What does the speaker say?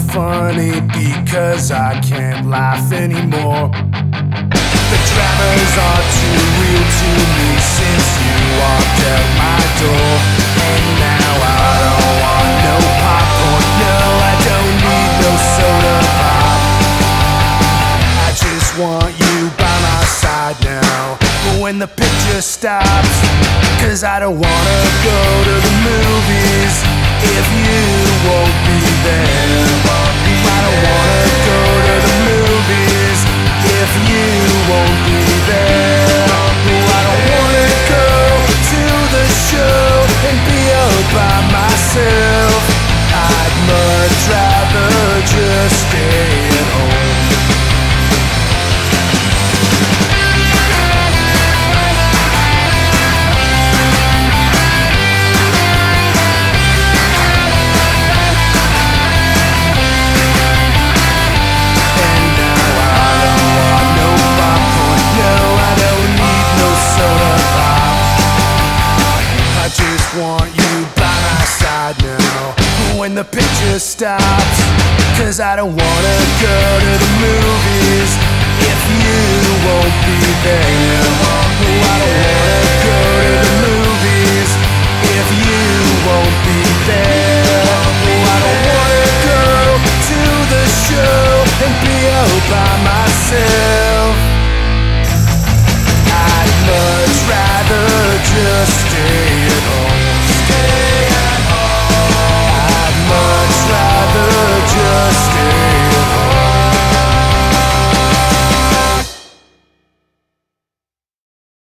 funny because I can't laugh anymore. The dramas are too real to me since you walked out my door. And now I don't want no popcorn, no, I don't need no soda pop. I just want you by my side now, but when the picture stops, 'cause I don't wanna go to the movies if you won't be there. I don't wanna go to the movies if you won't be there. I don't wanna go to the show and be out by myself. I'd much rather just stay at home. Want you by my side now when the picture stops, 'cause I don't wanna go to the movies if you won't be there. I don't wanna go to the movies if you won't be there. I don't wanna go to the show and be out by myself. I'd much rather just stay